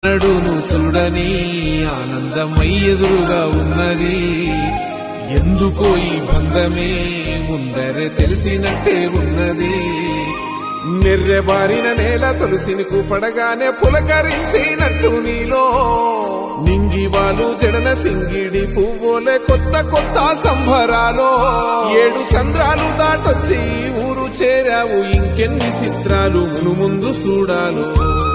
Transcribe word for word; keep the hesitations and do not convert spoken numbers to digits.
నడును చూడని ఆనందమై ఎదురుగా ఉన్నది. ఎందుకో ఈ బంధమే ముందరే తెలిసినట్టే ఉన్నది. నెర్రెబారిన నేల తులసిని కూపడగానే పులకరించినట్టు నీలో నింగివాలు జడన సింగిడి పువ్వులే కొత్త కొత్త సంభరాలో. ఏడు సంద్రాలు దాటొచ్చి ఊరు చేరావు, ఇంకెన్ని చిత్రాలు మును ముందు చూడాలో.